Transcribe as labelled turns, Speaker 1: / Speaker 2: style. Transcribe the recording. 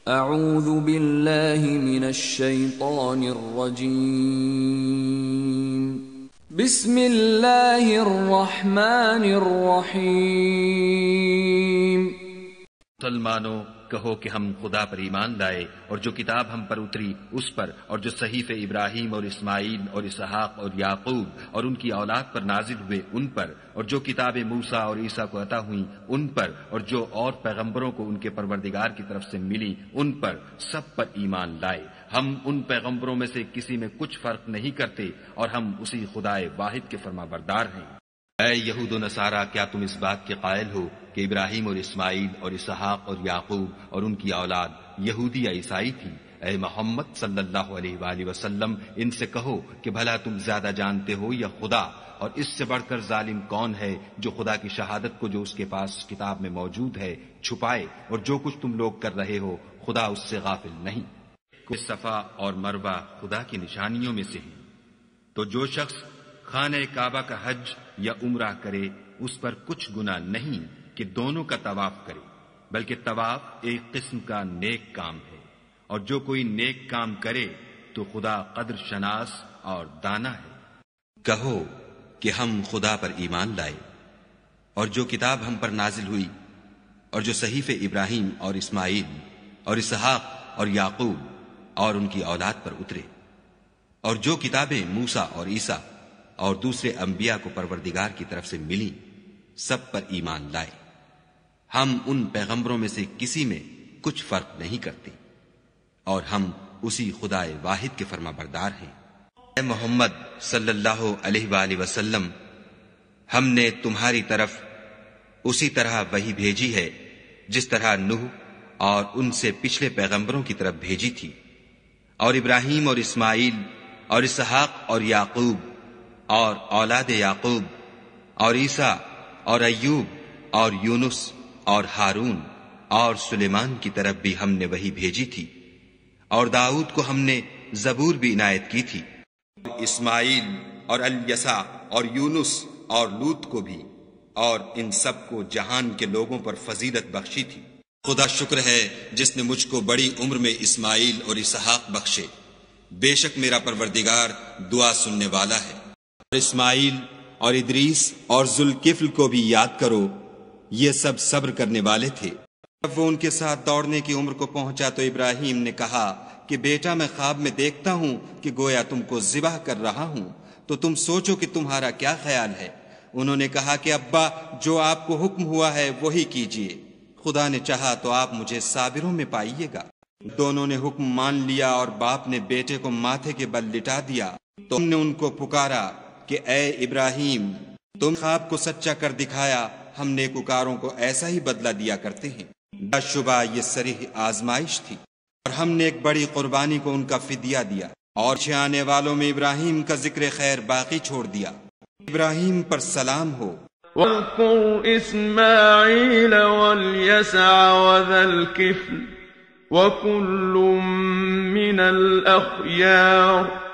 Speaker 1: اعوذ باللہ من الشیطان الرجیم بسم اللہ الرحمن الرحیم۔
Speaker 2: مسلمانوں کہو کہ ہم خدا پر ایمان لائے اور جو کتاب ہم پر اتری اس پر، اور جو صحیفے ابراہیم اور اسماعیل اور اسحاق اور یعقوب اور ان کی اولاد پر نازل ہوئے ان پر، اور جو کتابیں موسیٰ اور عیسیٰ کو عطا ہوئیں ان پر، اور جو اور پیغمبروں کو ان کے پروردگار کی طرف سے ملی ان پر، سب پر ایمان لائے۔ ہم ان پیغمبروں میں سے کسی میں کچھ فرق نہیں کرتے اور ہم اسی خدائے واحد کے فرما بردار ہیں۔ اے یہود و نصارہ، کیا تم اس بات کے قائل ہو کہ ابراہیم اور اسماعیل اور اسحاق اور یعقوب اور ان کی اولاد یہودی یا عیسائی تھی؟ اے محمد صلی اللہ علیہ وآلہ وسلم، ان سے کہو کہ بھلا تم زیادہ جانتے ہو یا خدا؟ اور اس سے بڑھ کر ظالم کون ہے جو خدا کی شہادت کو جو اس کے پاس کتاب میں موجود ہے چھپائے، اور جو کچھ تم لوگ کر رہے ہو خدا اس سے غافل نہیں۔ صفا اور مروہ خدا کی نشانیوں میں سے ہیں، تو جو شخص خانہ کعبہ کا حج یا عمرہ کرے اس پر کچھ گناہ نہیں کہ دونوں کا طواف کرے، بلکہ طواف ایک قسم کا نیک کام ہے، اور جو کوئی نیک کام کرے تو خدا قدر شناس اور دانا ہے۔ کہو کہ ہم خدا پر ایمان لائے اور جو کتاب ہم پر نازل ہوئی اور جو صحیفے ابراہیم اور اسماعیل اور اسحاق اور یعقوب اور ان کی اولاد پر اترے، اور جو کتابیں موسیٰ اور عیسیٰ اور دوسرے انبیاء کو پروردگار کی طرف سے ملی، سب پر ایمان لائے۔ ہم ان پیغمبروں میں سے کسی میں کچھ فرق نہیں کرتے اور ہم اسی خدائے واحد کے فرما بردار ہیں۔ اے محمد صلی اللہ علیہ وآلہ وسلم، ہم نے تمہاری طرف اسی طرح وحی بھیجی ہے جس طرح نوح اور ان سے پچھلے پیغمبروں کی طرف بھیجی تھی، اور ابراہیم اور اسماعیل اور اسحاق اور یعقوب اور اولاد یعقوب اور عیسیٰ اور ایوب اور یونس اور ہارون اور سلیمان کی طرف بھی ہم نے وحی بھیجی تھی، اور داؤد کو ہم نے زبور بھی عنایت کی تھی، اسماعیل اور الیسع اور یونس اور لوط کو بھی، اور ان سب کو جہان کے لوگوں پر فضیلت بخشی تھی۔ خدا شکر ہے جس نے مجھ کو بڑی عمر میں اسماعیل اور اسحاق بخشے، بے شک میرا پروردگار دعا سننے والا ہے۔ اور اسماعیل اور ادریس اور ذوالکفل کو بھی یاد کرو، یہ سب صبر کرنے والے تھے۔ جب وہ ان کے ساتھ دوڑنے کی عمر کو پہنچا تو ابراہیم نے کہا کہ بیٹا، میں خواب میں دیکھتا ہوں کہ گویا تم کو ذبح کر رہا ہوں، تو تم سوچو کہ تمہارا کیا خیال ہے؟ انہوں نے کہا کہ ابا، جو آپ کو حکم ہوا ہے وہی کیجیے، خدا نے چاہا تو آپ مجھے صابروں میں پائیے گا۔ دونوں نے حکم مان لیا اور باپ نے بیٹے کو ماتھے کے بل لٹا دیا، تو ہم نے ان کو پکارا کہ اے ابراہیم، تم خواب کو سچا کر دکھایا، ہم نیکوکاروں کو ایسا ہی بدلہ دیا کرتے ہیں۔ بلا شبہ یہ صریح آزمائش تھی، اور ہم نے ایک بڑی قربانی کو ان کا فدیہ دیا، اور آنے والوں میں ابراہیم کا ذکر خیر باقی چھوڑ دیا۔ ابراہیم پر سلام ہو۔
Speaker 3: واذكر إسماعيل واليسع وذا الكفل وكل من الأخيار